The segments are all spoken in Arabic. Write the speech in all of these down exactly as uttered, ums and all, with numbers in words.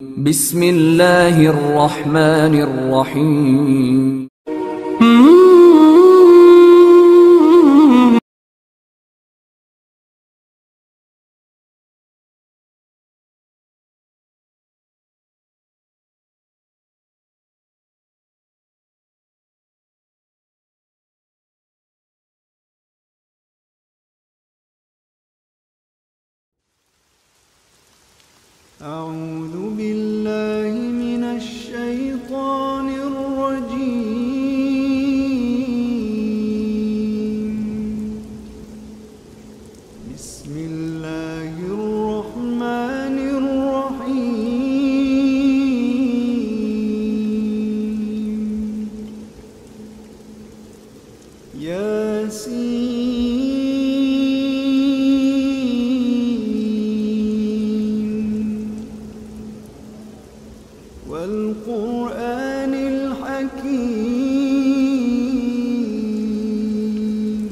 بسم الله الرحمن الرحيم. أعوذ بالله من الشيطان الرجيم. بسم الله الرحمن الرحيم. ياسين والقرآن الحكيم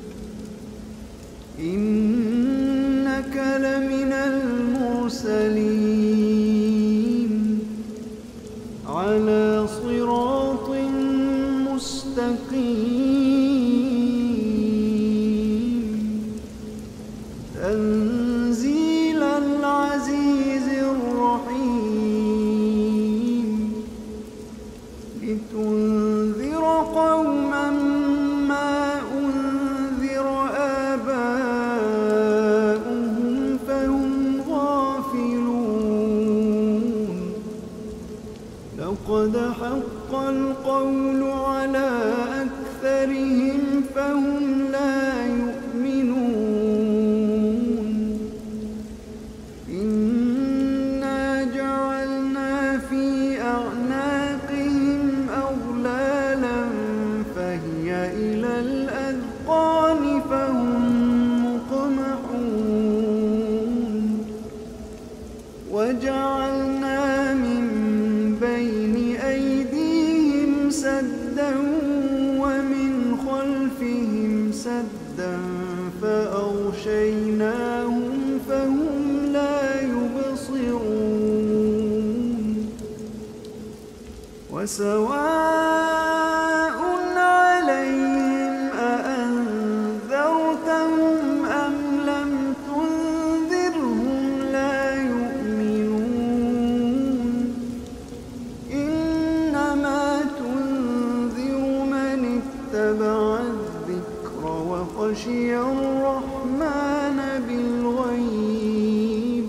إنك لمن المرسلين على صراط مستقيم تنزيل العزيز الرحيم لتنذر قوما ما أنذر آباؤهم فهم غافلون لقد حق القول على أكثرهم فهم لا يؤمنون إنا جعلنا في أعناقهم أغلالا فهي إلى الأذقان فهم مقمحون وجعلنا من بين أيديهم سدا ومن خلفهم سدا فأغشيناهم فهم لا يبصرون وسواء عليهم أأنذرتهم أم لم تنذرهم لا يؤمنون إنما تنذر من اتبع الذكر وخشي الرحمن بالغيب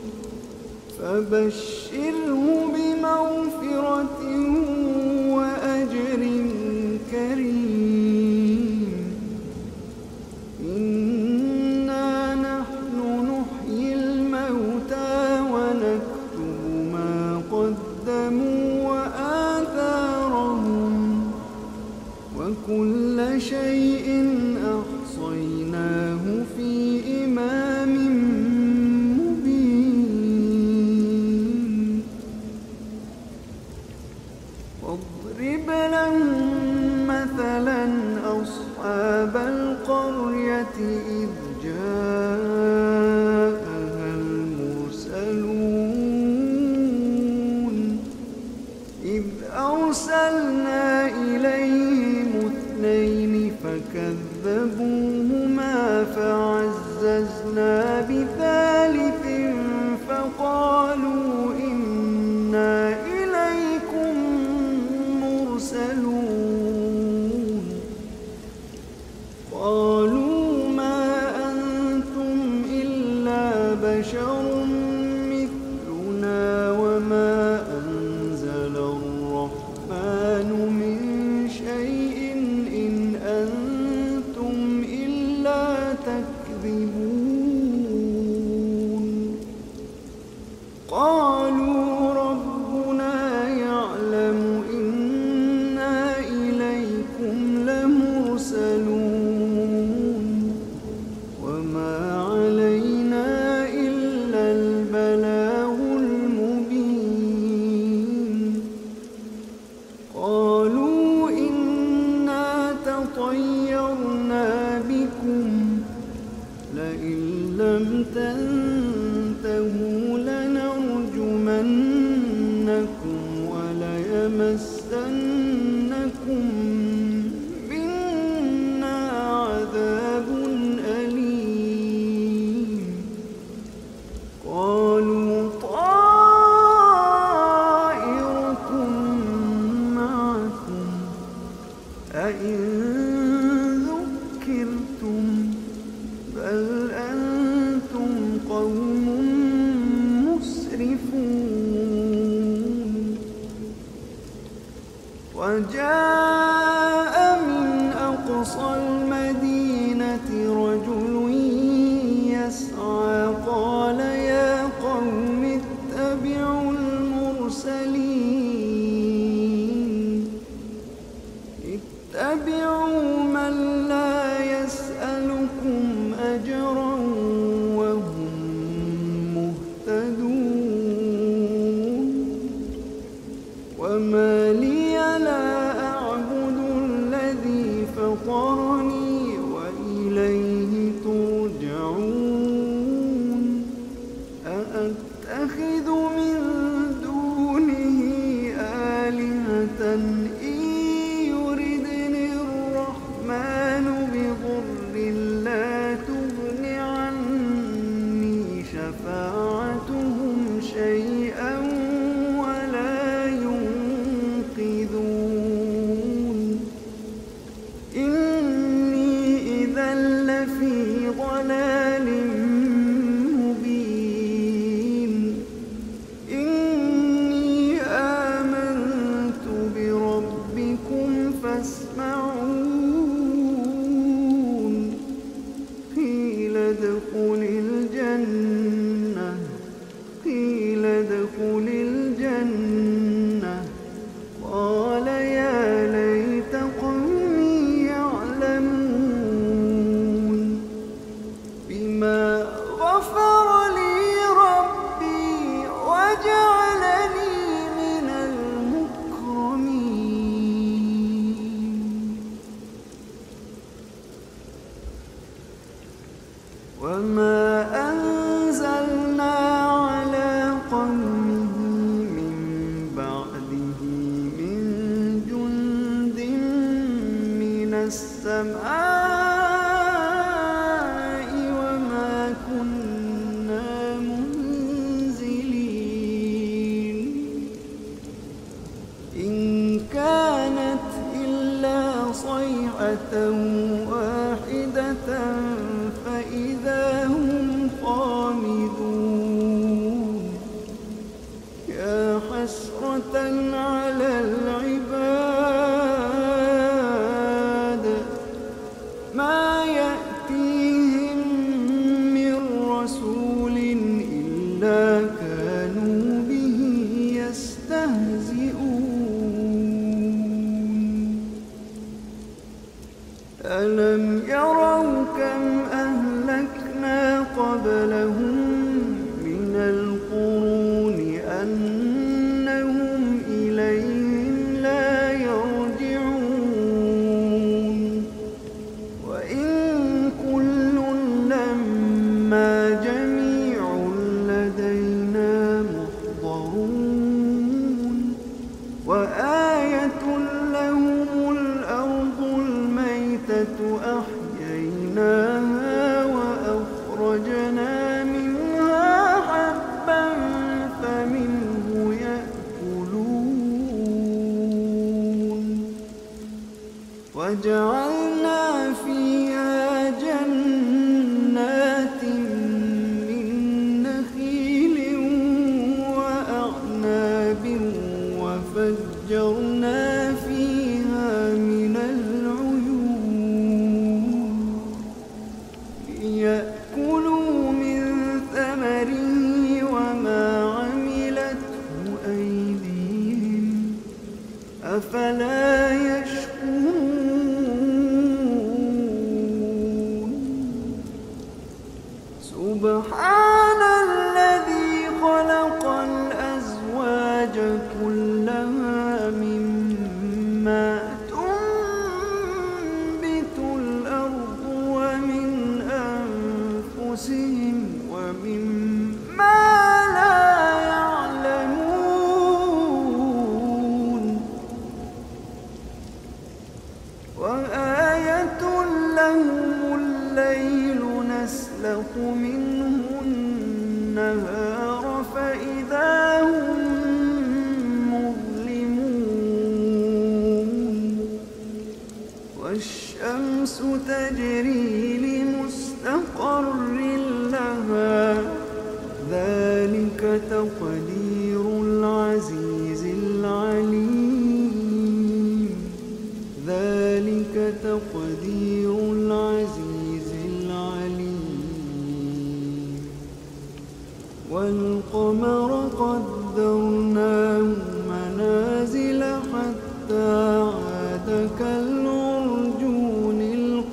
فبشره بمغفرة وأجر كريم إنا نحن نحيي الموتى ونكتب ما قدموا وآثارهم وكل شيء أحصيناه في إمام مبين واضرب لهم مثلا أصحاب القرية إذ جاءها المرسلون إذ أرسلنا إليهم اثنين فكذبوهما فعززنا بثالث فقالوا إنا إليكم مرسلون قالوا ما أنتم إلا بشر مثلنا وما أنزل الرحمن لَنَبْلُوَنَّكُمْ وَلَيَمَسَّنَّكُم مِّنَّا عَذَابٌ أَلِيمٌ قَالُوا طَائِرُكُم مَّعَكُمْ أَئِن ذُكِّرْتُم بَلْ أَنتُمْ قَوْمٌ مُّسْرِفُونَ وَجَاءَ مِنْ أَقْصَى الْمَدِينَةِ رَجُلٌ يَسْعَىٰ قَالَ يَا قَوْمِ اتَّبِعُوا الْمُرْسَلِينَ اتَّبِعُوا مَن لَّا يَسْأَلُكُمْ أَجْرًا وَهُم مُّهْتَدُونَ وَمَا لِيَ لَا أَعْبُدُ الَّذِي فَطَرَنِي وَإِلَيْهِ تُرْجَعُونَ أَأَتَّخِذُ مِن دُونِهِ آلِهَةً إِن يُرِدْنِ الرَّحْمَٰنُ بِضُرٍّ لَّا تُغْنِ عَنِّي شَفَاعَتُهُمْ شَيْئًا وَلَا يُنقِذُونِ إِنِّي إِذًا لَّفِي ضَلَالٍ مُّبِينٍ إِنِّي آمَنتُ بِرَبِّكُمْ فَاسْمَعُونِ قِيلَ ادْخُلِ الْجَنَّةَ قِيلَ ادْخُلِ الْجَنَّةَ قَالَ يَا لَيْتَ قَوْمِي يَعْلَمُونَ بِمَا غَفَرَ لِي رَبِّي وَجَعَلَنِي مِنَ الْمُكْرَمِينَ وَمَا أَنزَلْنَا عَلَىٰ قَوْمِهِ مِن بَعْدِهِ مِن جُندٍ مِّنَ السَّمَاءِ وَمَا كُنَّا مُنزِلِينَ إِن كَانَتْ إِلَّا صَيْحَةً وَاحِدَةً فَإِذَا هُمْ خَامِدُونَ يَا حَسْرَةً عَلَى الْعِبَادِ مَا يَأْتِيهِم مِّن رَّسُولٍ إِلَّا كَانُوا بِهِ يَسْتَهْزِئُونَ أَلَمْ يَرَوْا كَمْ أَهْلَكْنَا قَبْلَهُم مِّنَ الْقُرُونِ أَنَّهُمْ إِلَيْهِمْ لَا يَرْجِعُونَ وَإِن كُلٌّ لَّمَّا جَمِيعٌ لَّدَيْنَا مُحْضَرُونَ وَآيَةٌ لَّهُمُ الْأَرْضُ الْمَيْتَةُ أَحْيَيْنَاهَا وَأَخْرَجْنَا مِنْهَا حَبًّا فَمِنْهُ يَأْكُلُونَ وَجَعَلْنَا فِيهَا جَنَّاتٍ مِّن نَّخِيلٍ وَأَعْنَابٍ وَفَجَّرْنَا فِيهَا مِنَ الْعُيُونِ لِيَأْكُلُوا مِن ثَمَرِهِ وَمَا عَمِلَتْهُ أَيْدِيهِمْ أَفَلَا يَشْكُرُونَ سُبْحَانَ الَّذِي خَلَقَ الْأَزْوَاجَ كُلَّهَا مِمَّا تُنبِتُ الْأَرْضُ وَمِنْ أَنفُسِهِمْ وَمِمَّا لَا يَعْلَمُونَ والشمس تجري لمستقر لها ذلك تقدير العزيز العليم ذلك تقدير العزيز العليم والقمر قدرناه منازل حتى عاد كالعرجون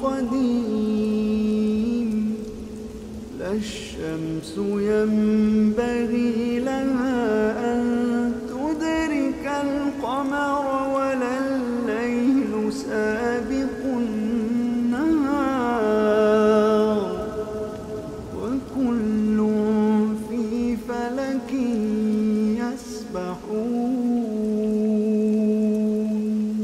القديم لا الشمس ينبغي لها أن تدرك القمر ولا الليل سابق النهار وكل في فلك يسبحون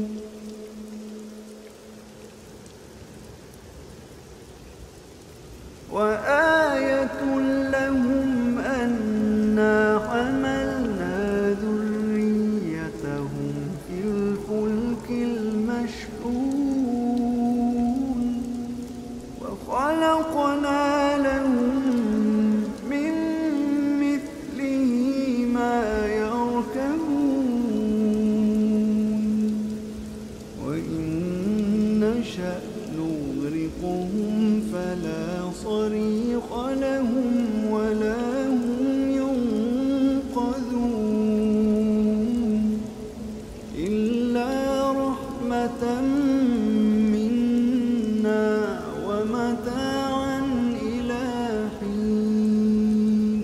وآية لهم أنا حملنا ذريتهم في الفلك المشحون وخلقنا لهم من مثله ما يركبون وإن نشأ نغرقهم فلا صريخ لهم ولا هم ينقذون إلا رحمة منا ومتاعا إلى حين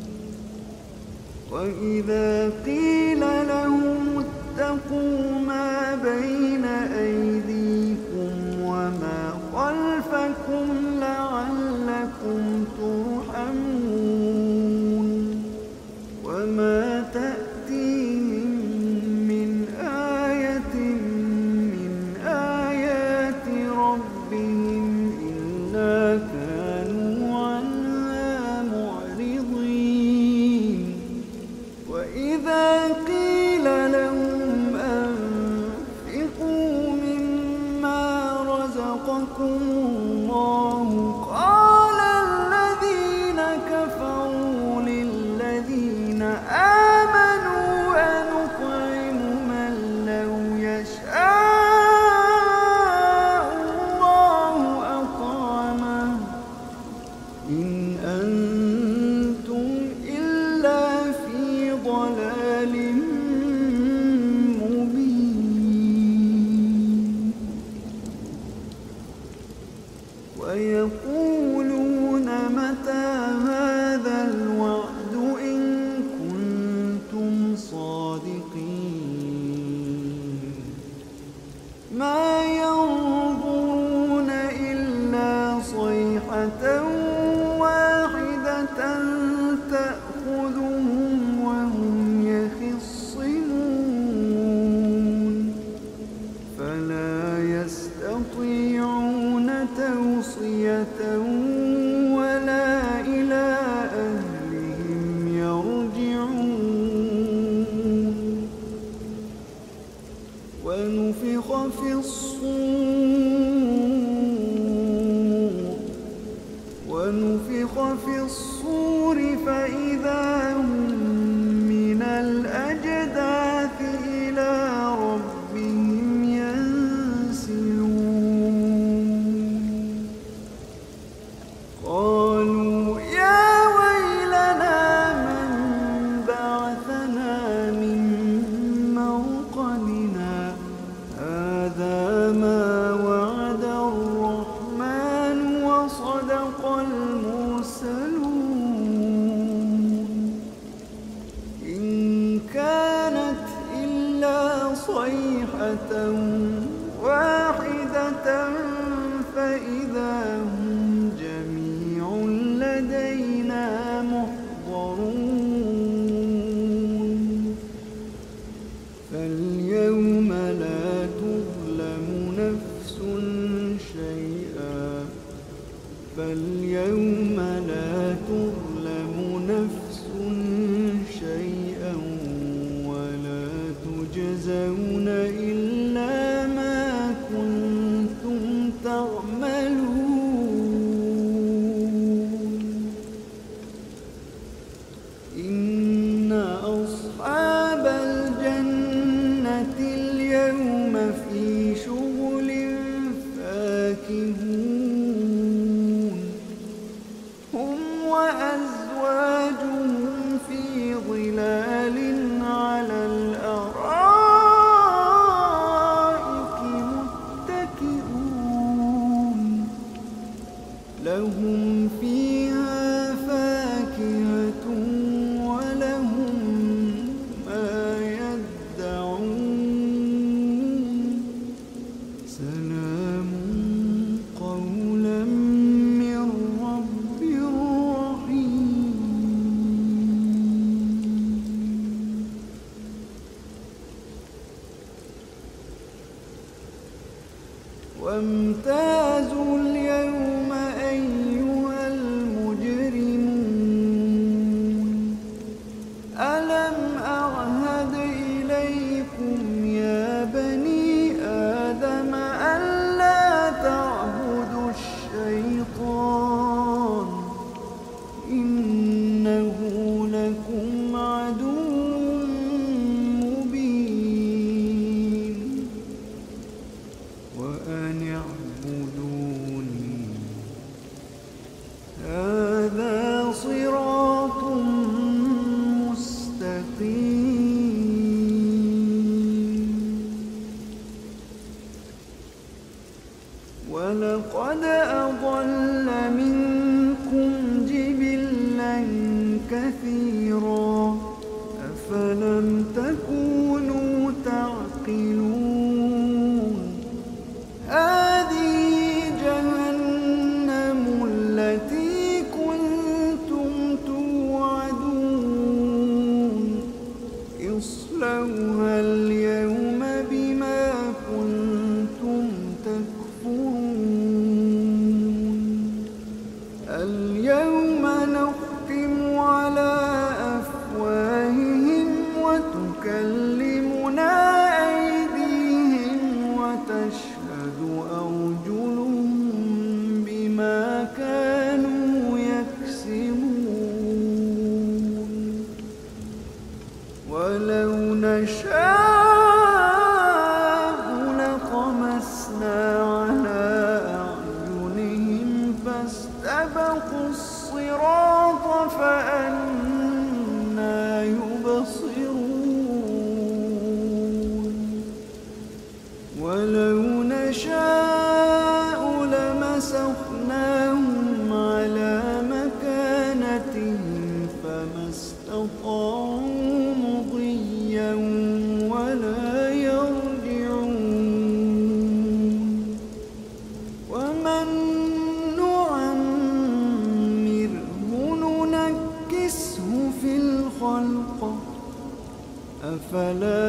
وإذا قيل لهم اتقوا ما بين أيديكم وما خلفكم لعلكم ترحمون وما تأتيهم من آية من آيات ربهم إلا كانوا عنها معرضين وإذا قيل لهم أنفقوا مما رزقكم الله قال الذين كفروا للذين آمنوا أنطعم من لو يشاء الله أطعمه إن أنتم إلا في ضلال مبين ويقولون متى هذا الوعد إن كنتم صادقين ما ينظرون إلا صيحة واحدة تأخذهم وهم يخصمون فلا يستطيعون توصية ولا إلى أهلهم يرجعون ونفخ في الصور ونفخ في الصور فإذا هم من الأجداث إلى ربهم ينسلون قالوا يا ويلنا من بعثنا من مرقدنا هذا ما وعد الرحمن وصدق المرسلون إن كانت إلا صيحة واحدة فإذا هم جميع لدينا محضرون فاليوم لا تظلم نفس شيئا فاليوم لا تظلم نفس شيئا ولا تجزون إلا ما كنتم تعملون وامتازوا اليوم أيها المجرمون ألم أعهد إليكم يا بني آدم ألا تعبدوا الشيطان إنه لكم عدو مبين وأن اعبدوني هذا صراط مستقيم ولقد أضل منكم جبلا كثيرا أفلم تكونوا تعقلون هذه جهنم التي كنتم توعدون اصلوها اليوم بما كنتم تكفرون اليوم نختم على أفواههم وتكلمنا أيديهم وتشهد أرجلهم بما كانوا يكسبون ولو نشاء لطمسنا على أعينهم فاستبقوا الصراط فأنى يبصرون ولو نشاء لمسخناهم على مكانتهم فما استطاعوا مضيا ولا يرجعون ومن نعمره ننكسه في الخلق أفلا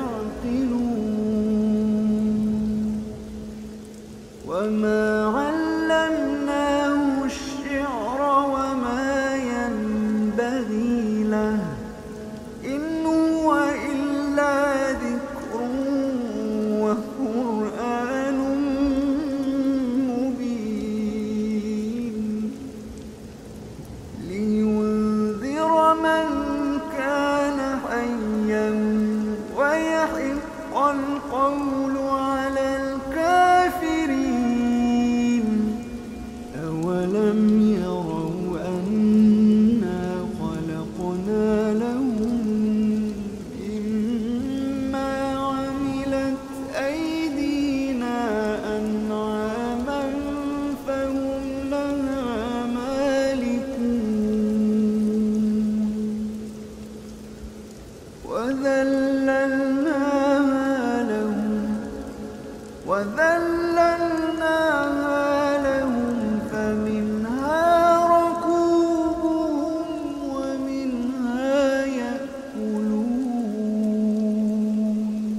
يعقلون وما علمناه الشعر وما ينبغي له إن هو إلا ذكر وقرآن مبين لينذر من كان حيا ويحق القول على الكافرين أولم يروا أنا خلقنا لهم مما عملت أيدينا أنعاما فهم لها مالكون وذللناها لهم وذللناها لهم فمنها ركوبهم ومنها يأكلون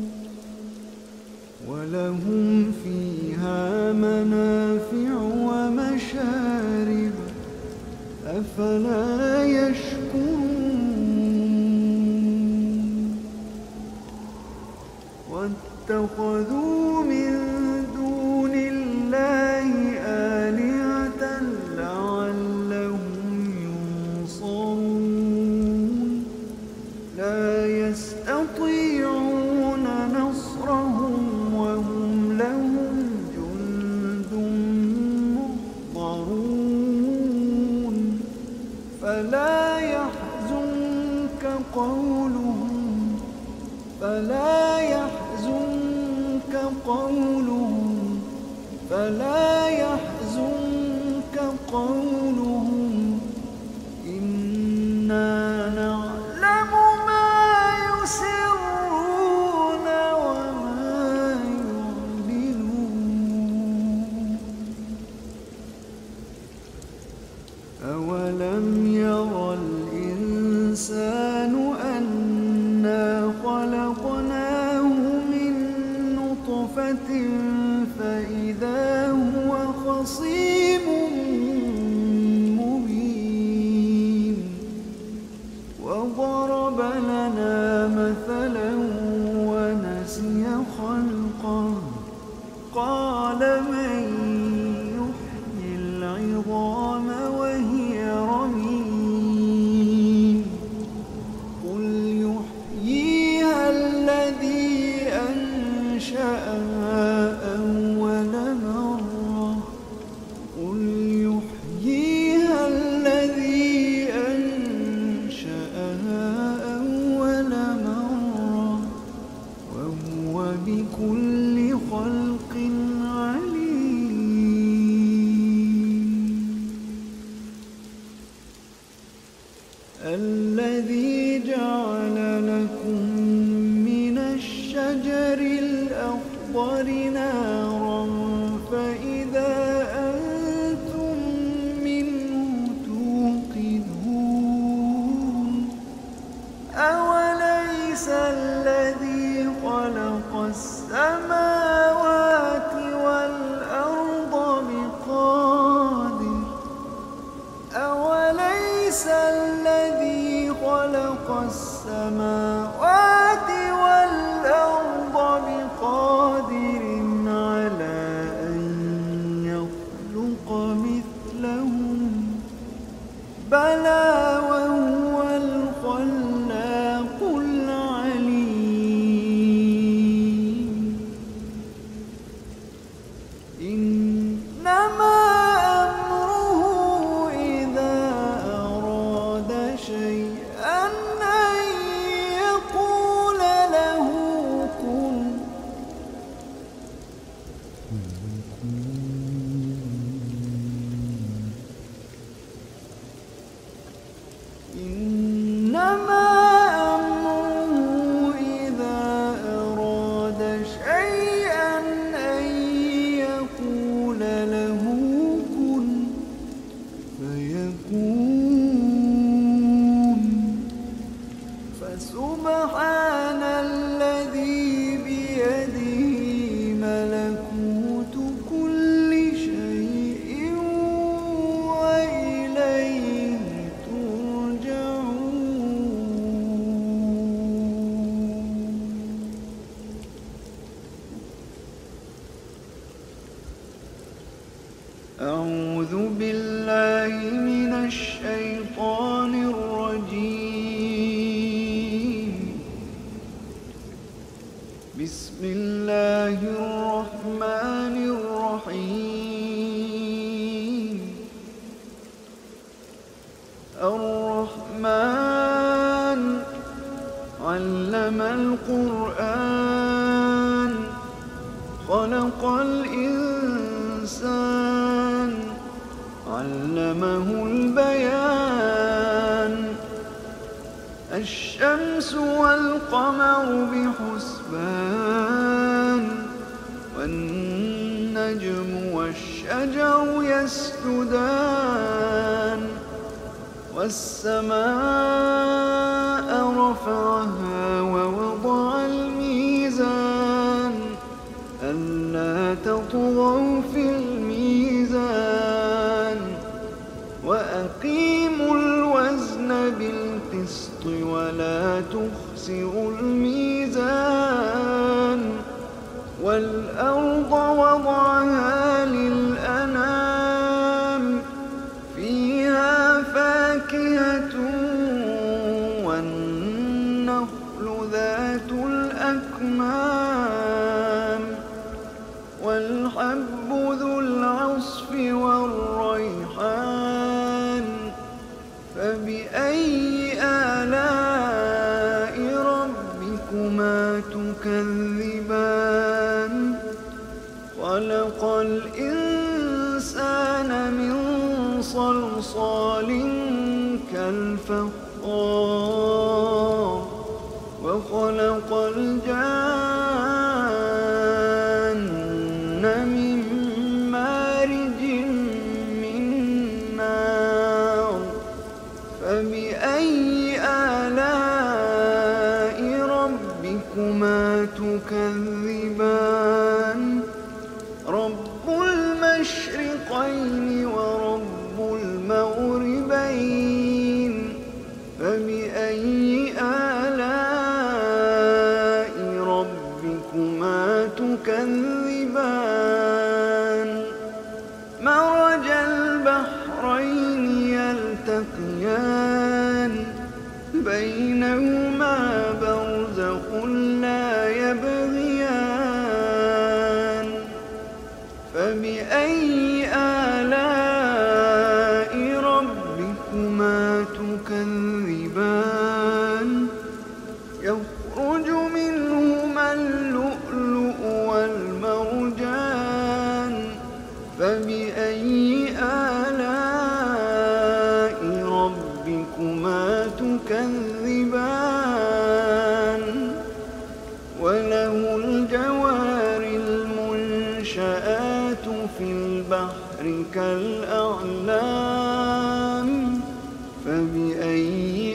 ولهم فيها منافع ومشارب أفلا يشكرون واتخذوا من دون الله آلهة لعلهم ينصرون لا يستطيعون نصرهم وهم لهم جند محضرون فلا يحزنك قولهم فلا يحزنك قولهم فلا يحزنك قولهم إنا نعلم ما يسرون وما يعلنون أولم ير الإنسان أنا خلقناه من نطفة فإذا هو خصيم مبين وضرب لنا مثلا ونسي خلقه قال من يحيي العظام وهي رميم قل يحييها الذي أنشأها أول مرة قل يحييها الذي أنشأها أول مرة وهو بكل خلق عليم الذي جعل لكم من الشجر الأخضر نارا فإذا أنتم منه توقدون أوليس الذي خلق السماوات والأرض بقادر أوليس الذي خلق السماوات والأرض بقادر على أن يخلق مثلهم بلى وهو الخلاق العليم إنما أمره إذا أراد شيئا أن يقول له كن إنما أمره إذا أراد شيئا أن يقول له كن فيكون فسبحان الذي بيده ملكوت كل شيء وإليه أعوذ بالله من الشيطان الرجيم بسم الله الرحمن الرحيم الرحمن علم القرآن خلق الإنسان علمه البيان الشمس والقمر بحسبان والنجم والشجر يسجدان والسماء رفعها ووضع الميزان ألا تطغوا في الميزان وأقيموا الوزن بالقسط ولا تخسروا الميزان والأرض وضعها للأنام فيها فاكهة والنخل ذات الأكمام والحب ذو العصف والريحان فبأي آلاء ربكما تكذبان خلق الإنسان من صلصال كالفخار وخلق الجان من مارج من نار فبأي آلاء ربكما تكذبان المشرقين ورب المغربين فبأي آلاء ربكما تكذبان مرج البحرين يلتقيان بينهما برزخ لا يبغيان فبأي آلاء ربكما تكذبان يخرج منهما اللؤلؤ والمرجان فبأي آلاء ربكما تكذبان وله الجوار المنشآت في البحر كالأعلام فبأي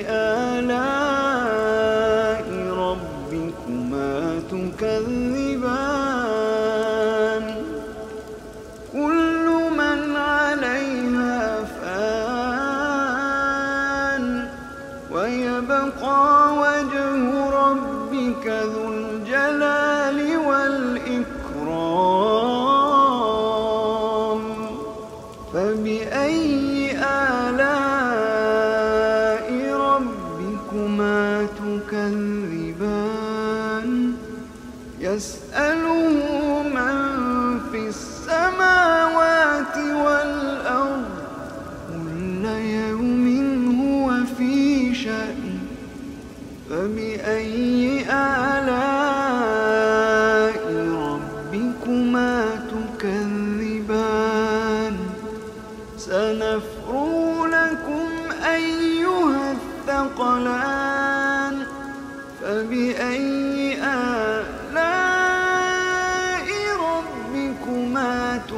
آلاء ربكما تكذبان كل من عليها فان ويبقى وجه ربك ذو الجلال والإكرام فبأي آلاء ربكما تكذبان يسأله من في السماوات والأرض كل يوم هو في شأن فبأي آلاء ربكما تكذبان سنفرغ لكم أيها الثقلان فبأي آلاء ربكما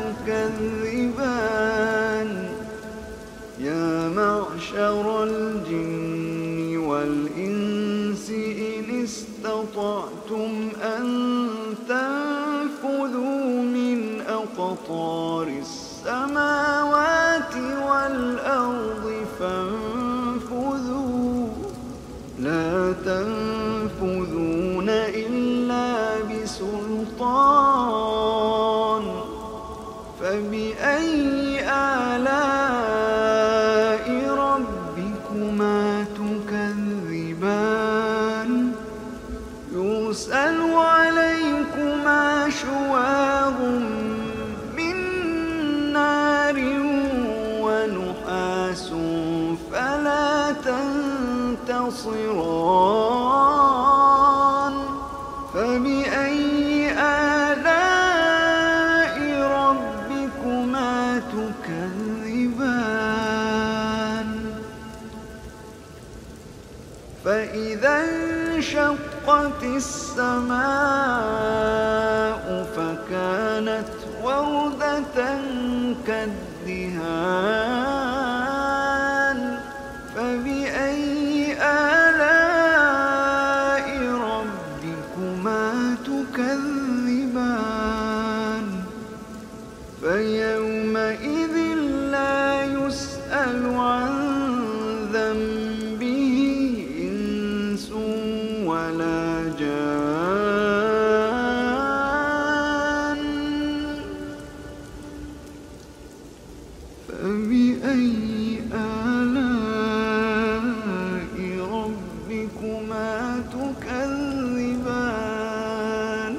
تكذبان يا معشر الجن والإنس إن استطعتم أن تنفذوا من أقطار السماوات والأرض فانفذوا لا تنفذون إلا بسلطان فبأي آلاء ربكما تكذبان يرسل عليكما شواظ من نار ونحاس فلا تنتصران فبأي آلاء ربكما تكذبان فإذا انشقت السماء فكانت وردة كالدهان فبأي آلاء ربكما تكذبان فيومئذ لا يسأل عن ذنبه إنس ولا جان فبأي آلاء ربكما تكذبان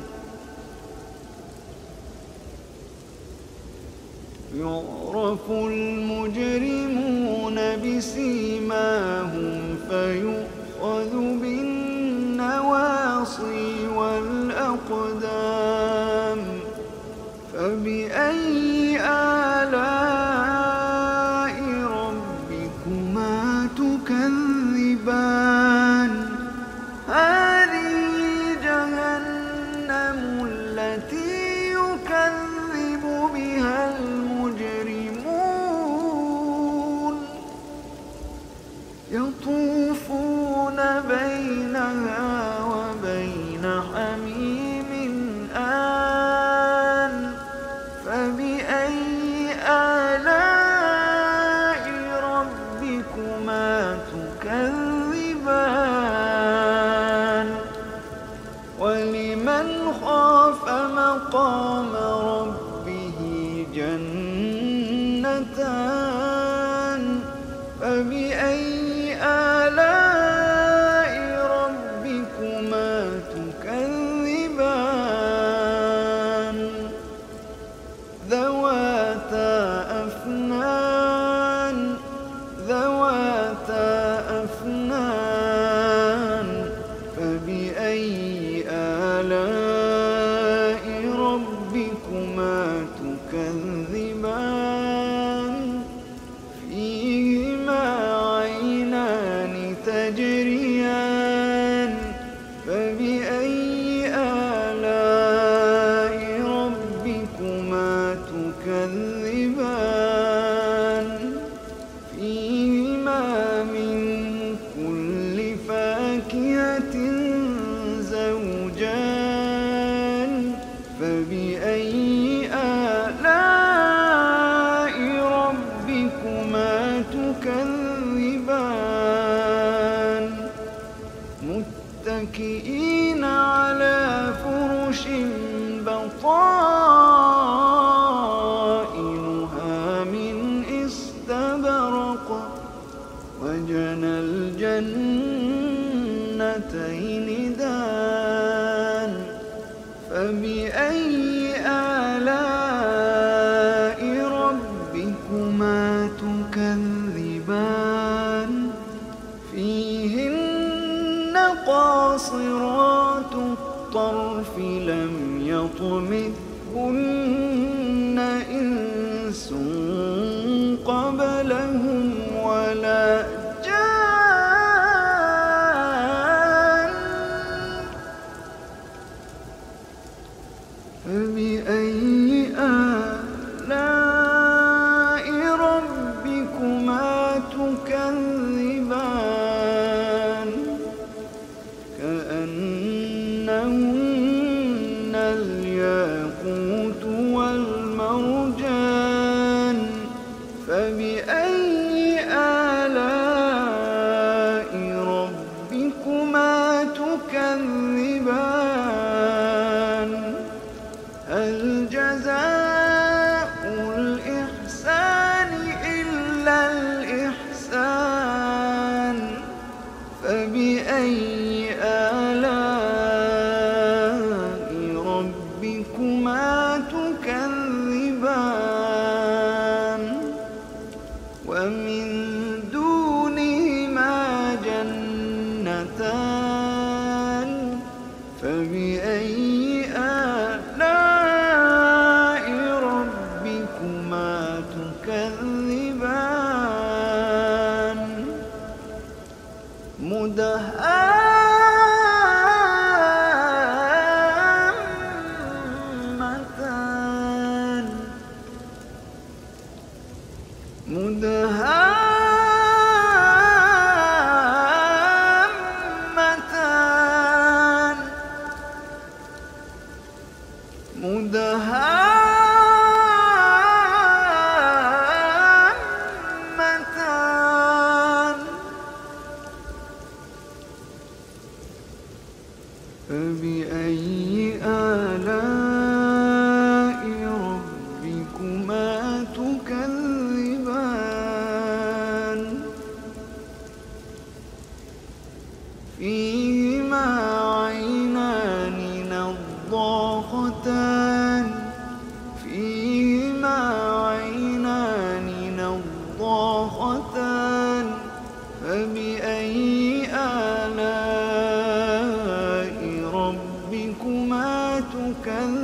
يعرف المجرمون بسيماهم فيؤخذ بالنواصي والأقدام فبأي آلاء ربكما تكذبان هذه جهنم التي يكذب بها المجرمون يطوفون بينها وبين حميم مقام ربه جنتان فبأي آلاء ربكما تكذبان ذواتا أفنان ذواتا أفنان فبأي آلاء ربكما تكذبان فيهما عينان تجريان فبأي آلاء ربكما تكذبان فيهما من كل فاكهة زوجان فبأي آلاء ربكما تكذبان متكئين على فرش بطائنها من استبرق وجنى الجنتين دان فبأي آلاء ربكما تكذبان فيهن قاصرات الطرف لم يطمثهن إنس قبلهم ولا جان فبأي آلاء ربكما تكذبان كأنهن الياقوت والمرجان فبأي آلاء ربكما تكذبان هل جزاء الإحسان إلا الإحسان فبأي آلاء ربكما تكذبان ومن دونهما جنتان فبأي آلاء ربكما تكذبان مدهامتان مدهامتان مدهامتان فبأي آلاء ربكما تكذبان فيهما عينان نضاختان فيهما عينان نضاختان فبأي آلاء ربكما تكذبان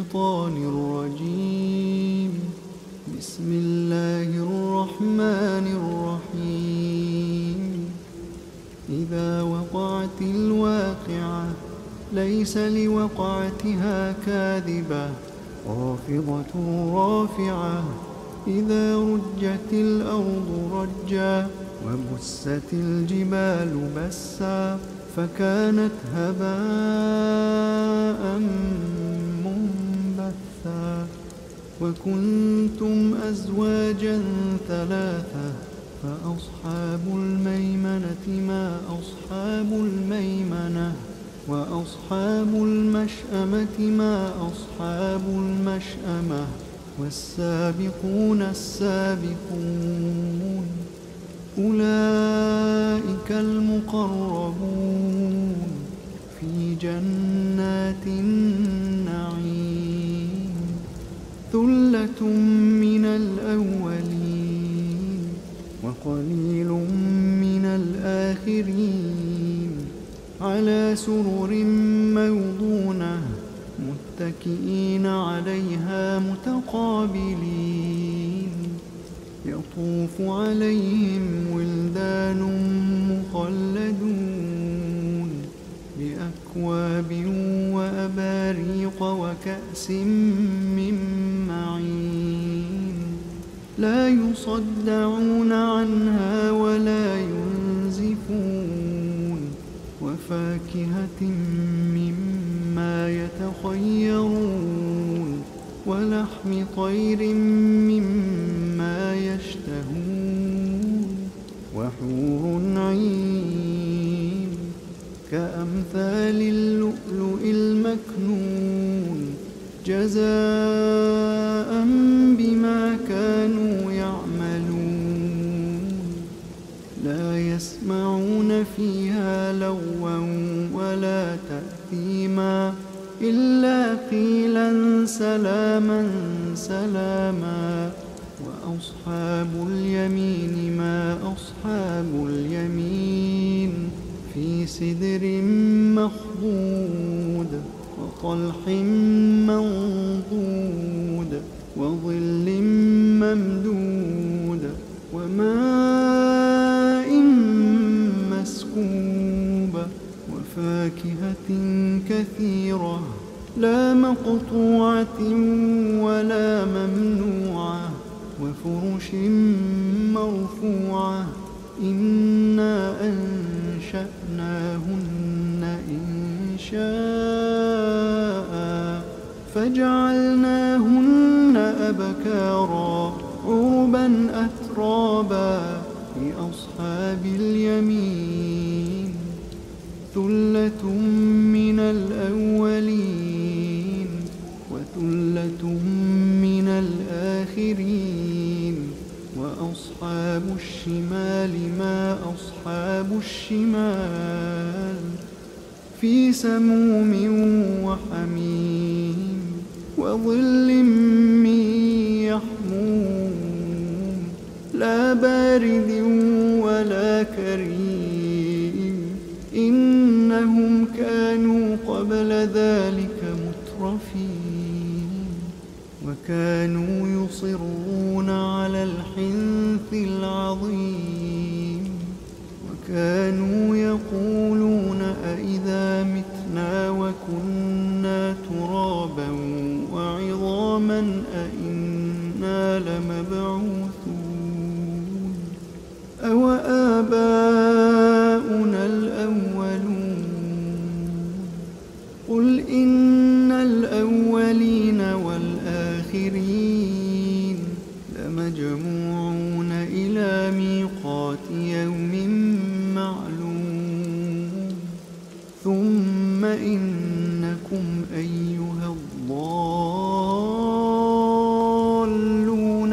الشيطان الرجيم. بسم الله الرحمن الرحيم. إذا وقعت الواقعة ليس لوقعتها كاذبة خافضة رافعة. إذا رجت الأرض رجا وبست الجبال بسا فكانت هباء منبثا. وكنتم أزواجا ثلاثة فأصحاب الميمنة ما أصحاب الميمنة وأصحاب المشأمة ما أصحاب المشأمة والسابقون السابقون أولئك المقربون في جنات النعيم. ثلة من الأولين وقليل من الآخرين على سرر موضونة متكئين عليها متقابلين. يطوف عليهم ولدان مخلدون بأكواب وأباريق وكأس من معين لا يصدعون عنها ولا ينزفون. وفاكهة مما يتخيرون ولحم طير مما يشتهون وحور عين كأمثال اللؤلؤ المكنون جزاء بما كانوا يعملون. لا يسمعون فيها لغوا ولا تأثيما إلا قيلا سلاما سلاما. وأصحاب اليمين ما أصحاب اليمين في سدر مخضود وطلح منضود وظل ممدود وماء مسكوب وفاكهة كثيرة لا مقطوعة ولا ممنوعة وفرش مرفوعة. إنا أنشأناهن إنشاء فجعلناهن أبكارا عربا أترابا لأصحاب اليمين. ثلة من الأولين وثلة من الآخرين. وأصحاب الشمال ما أصحاب الشمال في سموم وحميم وظل من يحموم لا بارد ولا كريم. إنهم كانوا قبل ذلك مترفين وكانوا يصرون على الحنث العظيم وكانوا يقولون أئذا متنا وكنا ترابا وعظاما أئنا لمبعوثون أو آباؤنا الأولون. قل إن الأولين والآخرين لمجموعون إلى ميقات يوم معلوم. ثم إنكم أيها الضالون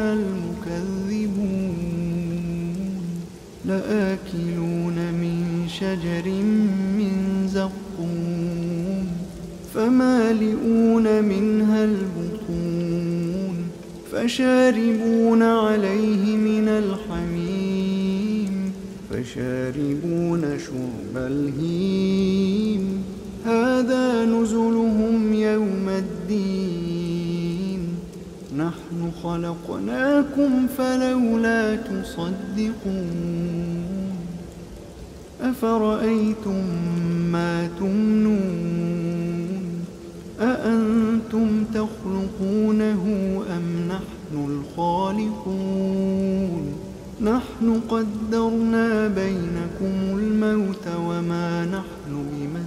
المكذبون لآكلون من شجر من زقوم فمالئون منها البطون فشاربون عليه من الحميم فشاربون شرب الهيم. هذا نزلهم يوم الدين نحن خلقناكم فلولا تصدقون أفرأيتم ما تمنون أأنتم تخلقونه أم نحن الخالقون نحن قدرنا بينكم الموت وما نحن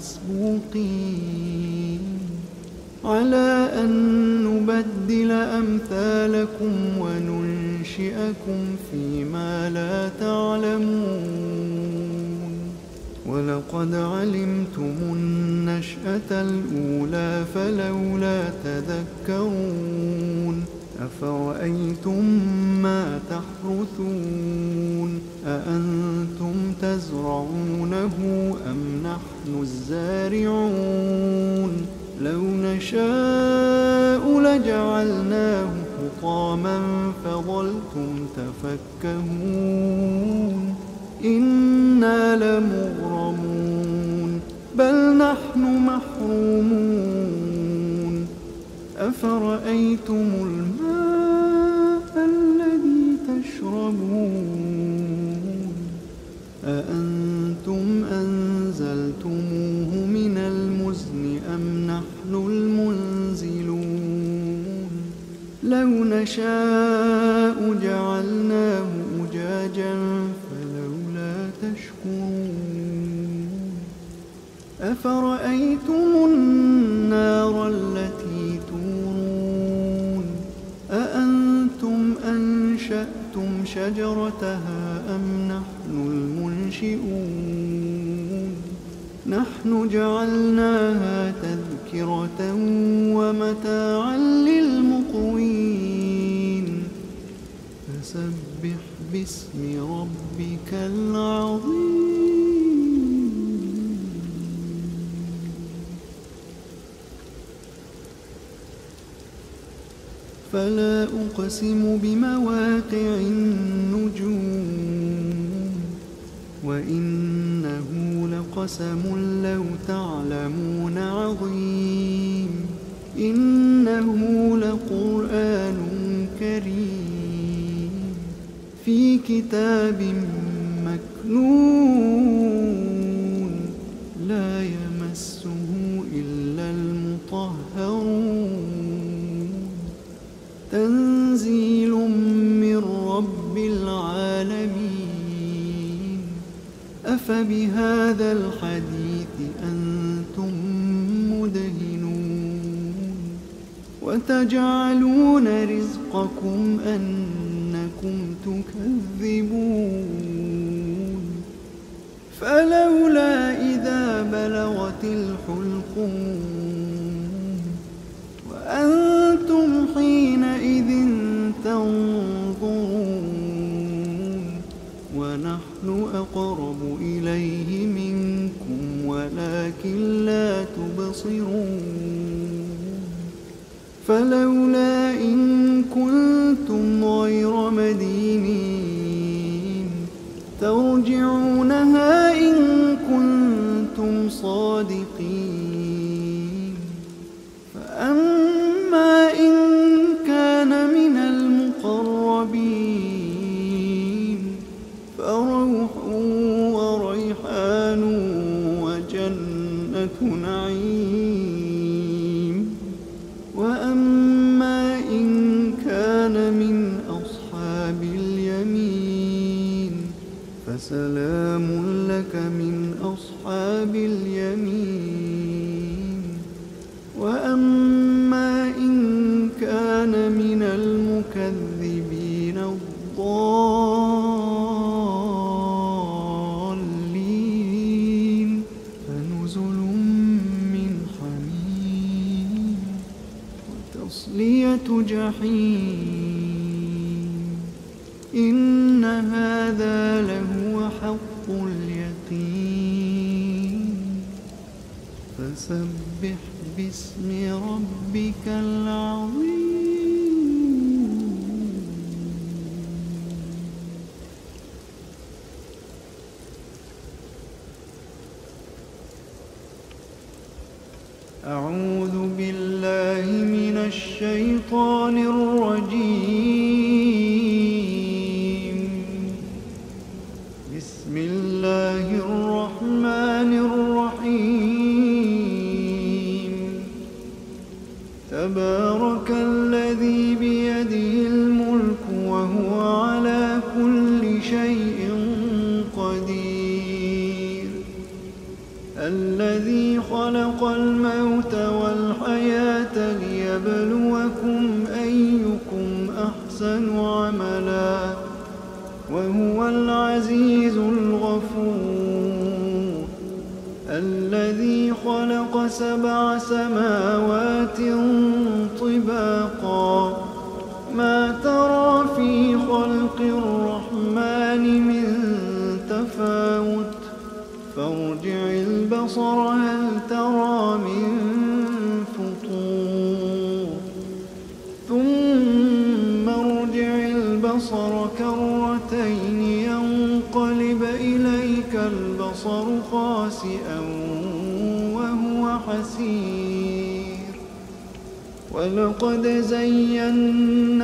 بمسبوقين على أن نبدل أمثالكم وننشئكم فيما لا تعلمون ولقد علمتم النشأة الأولى فلولا تذكرون أفرأيتم ما تحرثون أأنتم تزرعونه أم نحن الزارعون لو نشاء لجعلناه حطاما فظلتم تفكهون إنا لمغرمون بل نحن محرومون أفرأيتم الماء الذي تشربون أأنتم أنزلتموه من المزن أم نحن المنزلون لو نشاء جعلناه أجاجا فلولا تشكرون أفرأيتم النار التي تورون أأنتم أنشأتم شجرتها أم نحن المنشئون نحن جعلناها تذكرة ومتاعا للمقوين فسبح باسم ربك العظيم فلا أقسم بمواقع النجوم وإنه لقسم لو تعلمون عظيم إنه لقرآن كريم في كتاب مكنون لا يمسه إلا المطهرون تنزيل من رب العالمين أفبهذا الحديث أنتم مدهنون وتجعلون رزقكم أنكم تكذبون فلولا إذا بلغت الحلقوم وأنتم حينئذ تنظرون ونحن أقرب إليه منكم ولكن لا تبصرون فلولا إن كنتم غير مدينين ترجعونها إن كنتم صادقين فأما إن كان من المقربين فروح وريحان وجنة نعيم وأما إن كان من أصحاب اليمين فسلام لك من أصحاب اليمين وأما إن كان من المكذبين الضالين فنزل من حميم وتصلية جحيم إن هذا لهو حق اليقين فسبح باسم ربك العظيم أعوذ بالله من الشيطان الشيطان الرجيم. بسم الله الرحمن الرحيم. تبارك الذي بيده الملك وهو على كل شيء قدير. الذي خلق الموت والحياة ليبلوكم أيكم أحسن عملا وهو العزيز الغفور. الذي خلق سبع سماوات طباقا ما ترى في خلق الرحمن من تفاوت فارجع البصر هل ترى من فطور ثم ارجع البصر كرتين ينقلب إليك البصر خاسئا وهو حسير. ولقد زينا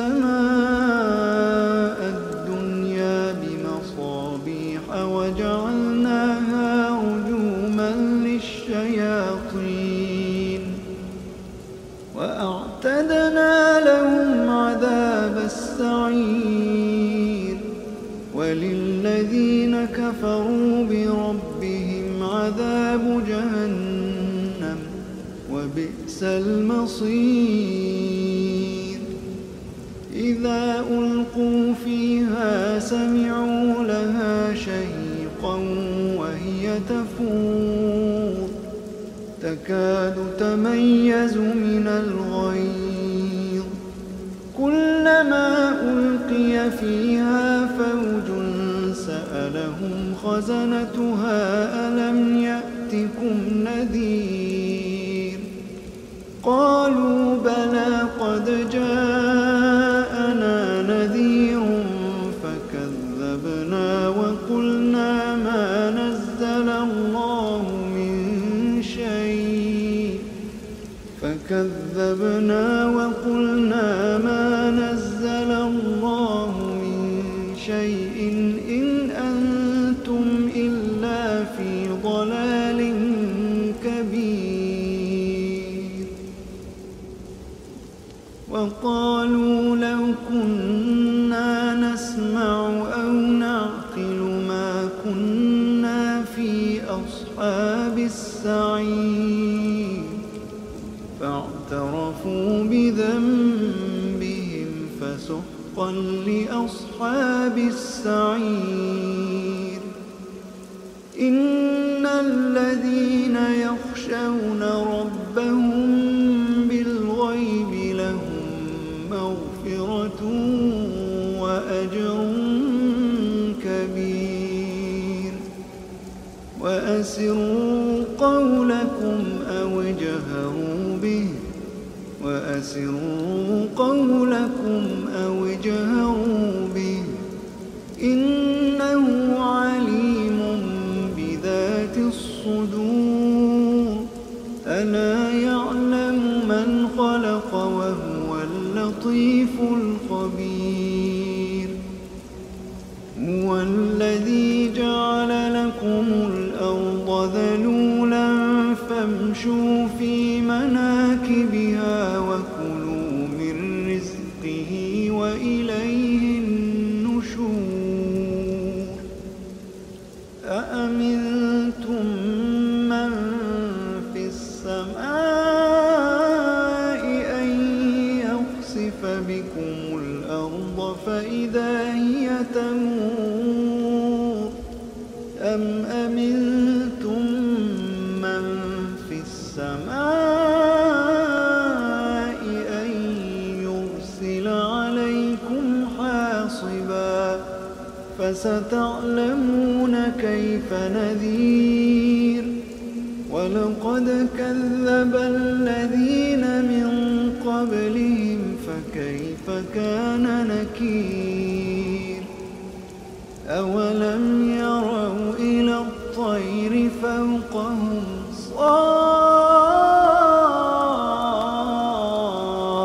السماء الدنيا بمصابيح وجعلناها رجوما للشياطين وأعتدنا لهم عذاب السعير. وللذين كفروا بربهم عذاب جهنم وبئس المصير. إذا ألقوا فيها سمعوا لها شهيقا وهي تفور تكاد تميز من الغيظ. كلما ألقي فيها فوج سألهم خزنتها ألم يأتكم نذير قالوا بلى قد جاءنا نذير فكذبنا وقلنا ما نزل الله من شيء فكذبنا وقلنا ما نزل الله من شيء إن أنتم إلا في ضلال كبير. وقالوا لو كنا نسمع أو نعقل ما كنا في أصحاب السعير فاعترفوا بذنبهم فسحقا لأصحاب السعير. إن الذين يخشون ربهم بالغيب لهم مغفرة وأجر كبير. وأسروا قولكم أو اجهروا به وأسروا قولكم أو اجهروا به إنه عليم بذات الصدور. ألا يعلم من خلق وهو اللطيف الخبير. هو الذي جعل لكم الأرض ذلولا فامشوا في مناكبها وكلوا من رزقه وإليه النشور. أأمنتم من في السماء أن يخسف بكم الأرض فإذا هي تمور أم أمنتم من في السماء أن يرسل عليكم حاصبا فستعلمون كيف نذير. ولقد كذب الذين من قبلهم فكيف كان نكير. أولم يروا إلى الطير فوقهم صافات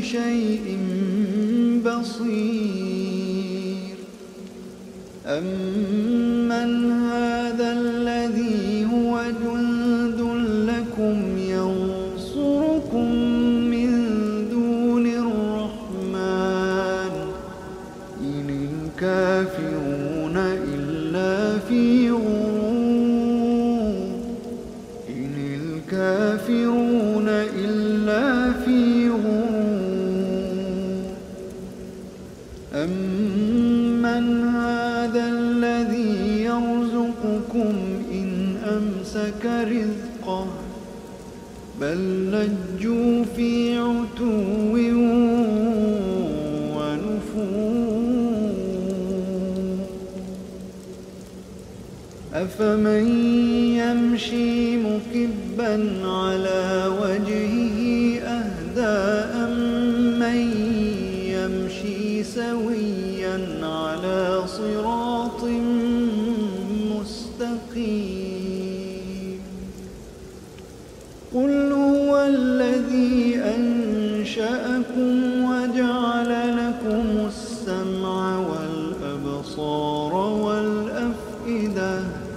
شيء بصير. أمن هذا الذي هو جند لكم ينصركم من دون الرحمن إن الكافرون إلا في غرور. إن الكافرون إلا في غرور. أمن هذا الذي يرزقكم إن أمسك رزقه بل لجوا في عتو ونفور. أفمن يمشي مكبا على وجهه أهدى أمن يمشي سويا على صراط مستقيم. قل هو الذي أنشأكم وجعل لكم السمع والأبصار والأفئدة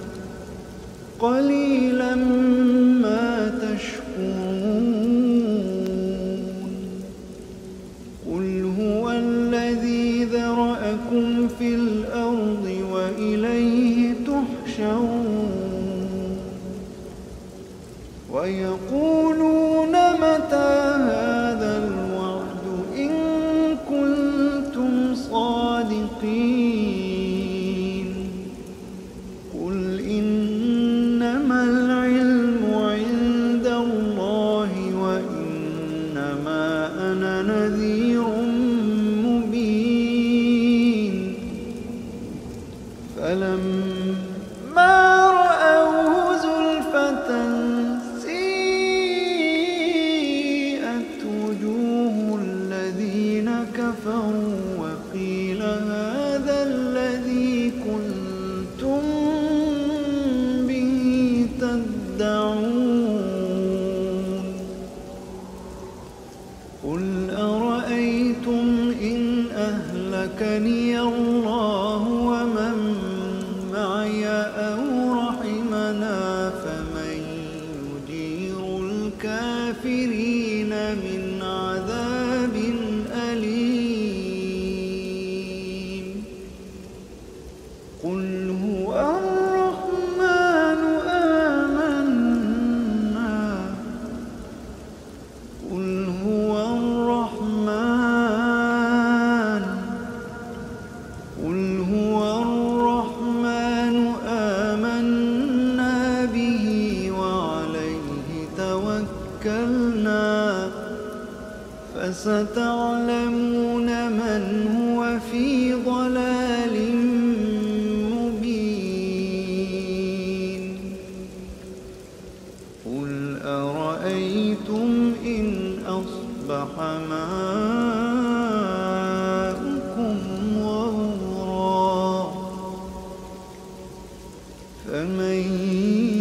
قليلا ما تشكرون. قل هو الذي ذرأكم في الأرض وإليه تحشرون. ويقولون متى هذا الوعد إن كنتم صادقين. قل إنما العلم عند الله وإنما أنا نذير مبين. فلما رأوه زلفة سيئت وجوه الذين كفروا وقيل هذا الذي كنتم به تدعون. قل أرأيتم إن أهلكني الله ومن معي أو رحمنا فمن يجير الكافرين من عذاب أليم. قل هو الرحمن آمنا. قل هو الرحمن قل هو الرحمن آمنا به وعليه توكلنا فستعلمون من هو في ضلال مبين. قل أرأيتم إن أصبح ماؤكم غورا فمن